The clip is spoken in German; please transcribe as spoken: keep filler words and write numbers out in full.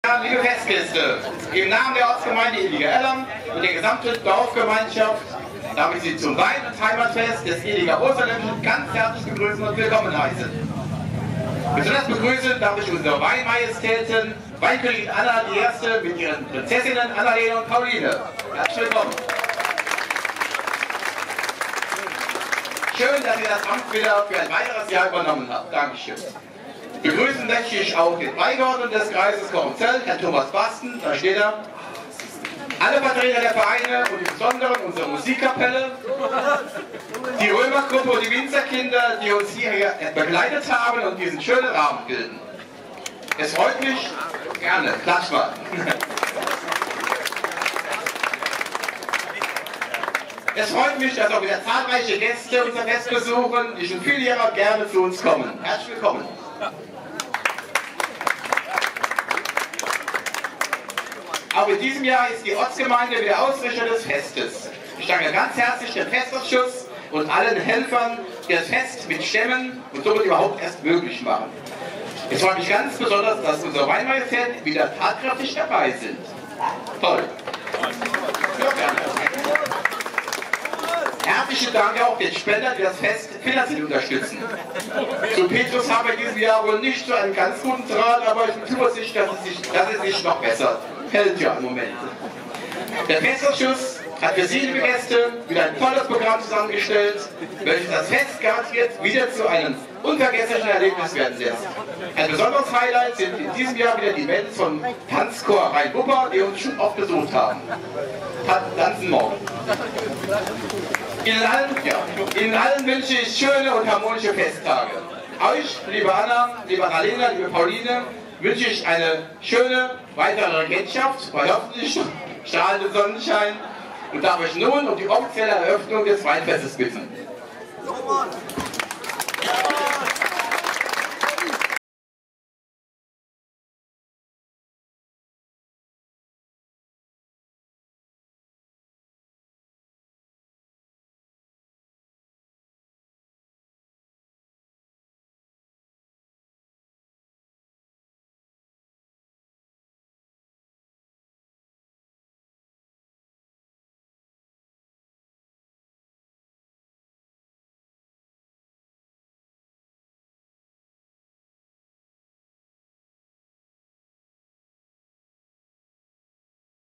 Liebe Festgäste, im Namen der Ortsgemeinde Ediger-Ellern und der gesamten Dorfgemeinschaft darf ich Sie zum Wein- und Heimatfest des Ediger Osterländischen ganz herzlich begrüßen und willkommen heißen. Besonders begrüßen darf ich unsere Weinmajestäten, Weinkönigin Anna die Erste mit ihren Prinzessinnen Annalena und Pauline. Herzlich willkommen. Schön, dass ihr das Amt wieder für ein weiteres Jahr übernommen habt. Dankeschön. Begrüßen möchte ich auch den Beigeordneten des Kreises Kornzell, Herrn Thomas Basten, da steht er. Alle Vertreter der Vereine und im Besonderen unsere Musikkapelle, die Römergruppe und die Winzerkinder, die uns hier begleitet haben und diesen schönen Abend bilden. Es freut mich, gerne, klatsch mal. Es freut mich, dass auch wieder zahlreiche Gäste unser Fest besuchen, die schon viele Jahre gerne zu uns kommen. Herzlich willkommen. Auch in diesem Jahr ist die Ortsgemeinde wieder Ausrichter des Festes. Ich danke ganz herzlich dem Festausschuss und allen Helfern, die das Fest mit stemmen und somit überhaupt erst möglich machen. Es freut mich ganz besonders, dass unsere Weinmajestäten wieder tatkräftig dabei sind. Toll. Ja, gerne. Herzlichen Dank auch den Spendern, die das Fest finanziell unterstützen. Zu Petrus haben wir in diesem Jahr wohl nicht so einen ganz guten Draht, aber ich bin zuversichtlich, dass es sich, dass es sich noch bessert. Hält ja im Moment. Der Festausschuss hat für Sie, liebe Gäste, wieder ein tolles Programm zusammengestellt, welches das Fest garantiert wieder zu einem unvergesslichen Erlebnis werden lässt. Ein besonderes Highlight sind in diesem Jahr wieder die Bands von Tanzchor Rhein-Wupper, die uns schon oft besucht haben. Tanzen morgen. Ihnen allen, ja, Ihnen allen wünsche ich schöne und harmonische Festtage. Euch, liebe Anna, liebe Annalena, liebe Pauline, wünsche ich eine schöne weitere Regentschaft bei hoffentlich strahlendem Sonnenschein und darf euch nun um die offizielle Eröffnung des Weinfestes bitten.